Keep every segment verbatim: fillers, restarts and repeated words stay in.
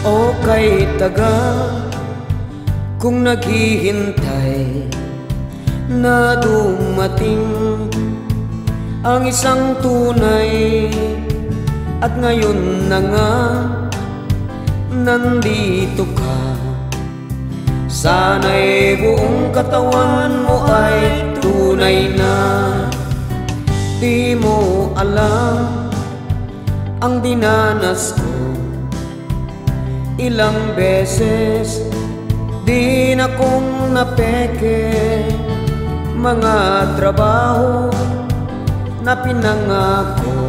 O kay tagal kung naghihintay na dumating ang isang tunay, at ngayon na nga nandito ka. Sana'y buong katawan mo ay tunay na. Di mo alam ang dinanas ko. Ilang beses din akong napeke, mga trabaho na pinangako.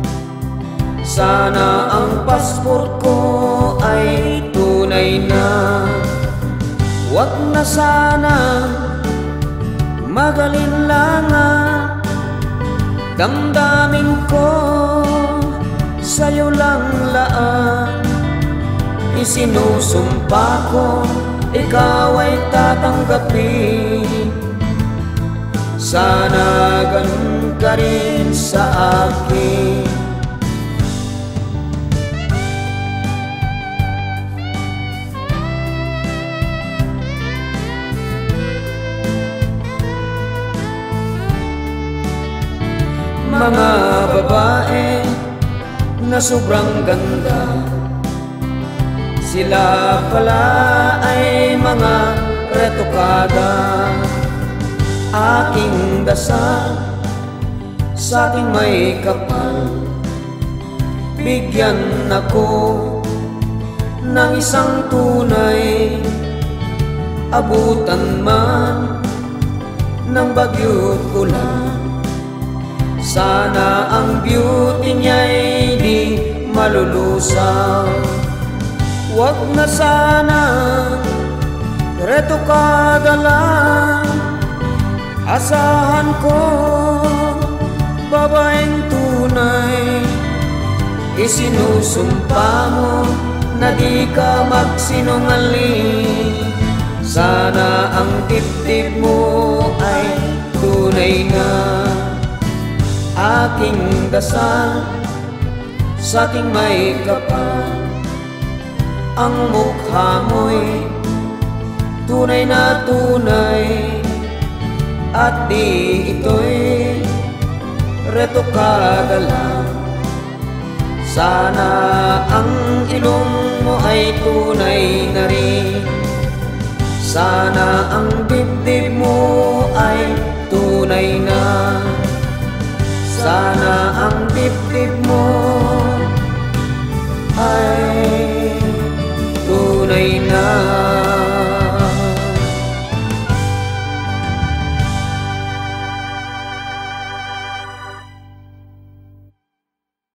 Sana ang passport ko ay tunay na. Wag na sana magalinlangan, damdamin ko sa'yo lang laan. Isinusumpa ko ikaw ay tatanggapin. Sana ganun ka rin sa akin. Mga babae na sobrang ganda, sila pala ay mga retokada. Aking dasal sa ating may kapal, bigyan ako ng isang tunay. Abutan man ng bagyo't ulan, sana ang beauty niya'y di malulusaw. Wag na sana retokada lang, asahan ko babaeng tunay. Isinusumpa mo na di ka magsinungaling. Sana ang dibdib mo ay tunay na. Aking dasal sa ating may kapal, ang mukha mo'y tunay na tunay, at di ito'y retokada lang. Sana ang ilong mo ay tunay na rin. Sana ang dibdib mo ay tunay na. Sana ang dibdib mo